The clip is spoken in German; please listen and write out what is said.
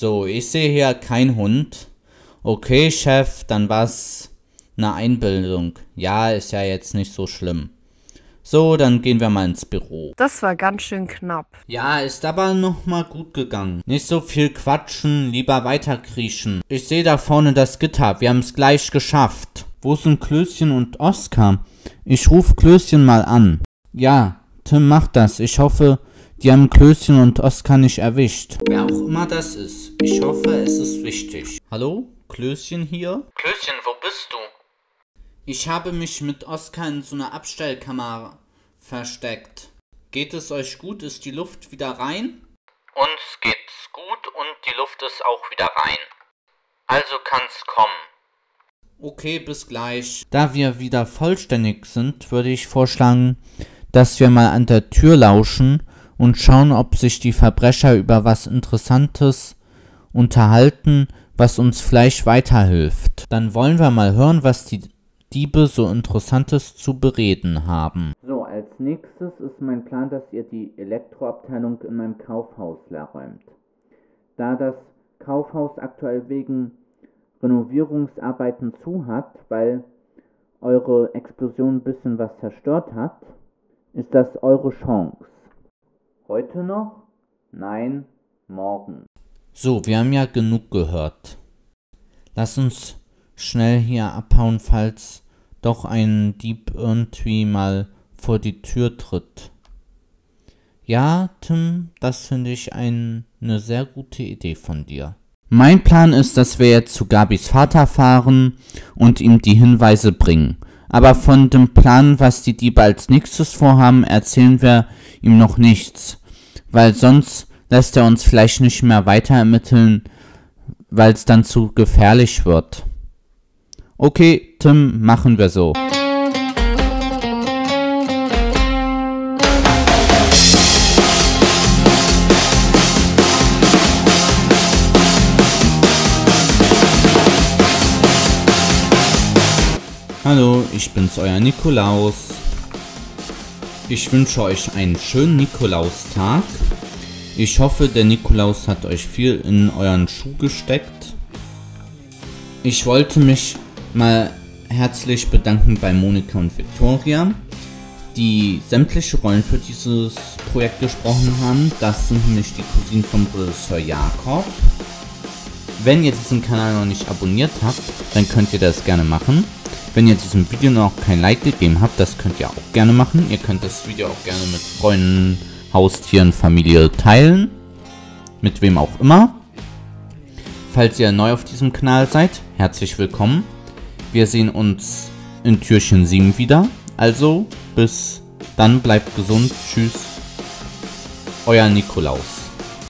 So, ich sehe hier keinen Hund. Okay, Chef, dann war's eine Einbildung. Ja, ist ja jetzt nicht so schlimm. So, dann gehen wir mal ins Büro. Das war ganz schön knapp. Ja, ist aber nochmal gut gegangen. Nicht so viel quatschen, lieber weiterkriechen. Ich sehe da vorne das Gitter, wir haben es gleich geschafft. Wo sind Klößchen und Oskar? Ich rufe Klößchen mal an. Ja, Tim macht das. Ich hoffe, die haben Klößchen und Oskar nicht erwischt. Wer auch immer das ist. Ich hoffe, es ist wichtig. Hallo? Klößchen hier? Klößchen, wo bist du? Ich habe mich mit Oskar in so einer Abstellkammer versteckt. Geht es euch gut? Ist die Luft wieder rein? Uns geht's gut und die Luft ist auch wieder rein. Also kann's kommen. Okay, bis gleich. Da wir wieder vollständig sind, würde ich vorschlagen, dass wir mal an der Tür lauschen und schauen, ob sich die Verbrecher über was Interessantes unterhalten, was uns vielleicht weiterhilft. Dann wollen wir mal hören, was die Diebe so Interessantes zu bereden haben. So, als nächstes ist mein Plan, dass ihr die Elektroabteilung in meinem Kaufhaus leerräumt. Da das Kaufhaus aktuell wegen Renovierungsarbeiten zu hat, weil eure Explosion ein bisschen was zerstört hat, ist das eure Chance. Heute noch? Nein, morgen. So, wir haben ja genug gehört. Lass uns schnell hier abhauen, falls doch ein Dieb irgendwie mal vor die Tür tritt. Ja, Tim, das finde ich eine sehr gute Idee von dir. Mein Plan ist, dass wir jetzt zu Gabis Vater fahren und ihm die Hinweise bringen. Aber von dem Plan, was die Diebe als nächstes vorhaben, erzählen wir ihm noch nichts. Weil sonst lässt er uns vielleicht nicht mehr weiter ermitteln, weil es dann zu gefährlich wird. Okay, Tim, machen wir so. Hallo, ich bin's, euer Nikolaus. Ich wünsche euch einen schönen Nikolaustag. Ich hoffe, der Nikolaus hat euch viel in euren Schuh gesteckt. Ich wollte mich mal herzlich bedanken bei Monika und Victoria, die sämtliche Rollen für dieses Projekt gesprochen haben. Das sind nämlich die Cousinen vom Regisseur Jakob. Wenn ihr diesen Kanal noch nicht abonniert habt, dann könnt ihr das gerne machen. Wenn ihr diesem Video noch kein Like gegeben habt, das könnt ihr auch gerne machen. Ihr könnt das Video auch gerne mit Freunden, Haustieren, Familie teilen. Mit wem auch immer. Falls ihr neu auf diesem Kanal seid, herzlich willkommen. Wir sehen uns in Türchen 7 wieder. Also, bis dann, bleibt gesund. Tschüss. Euer Nikolaus.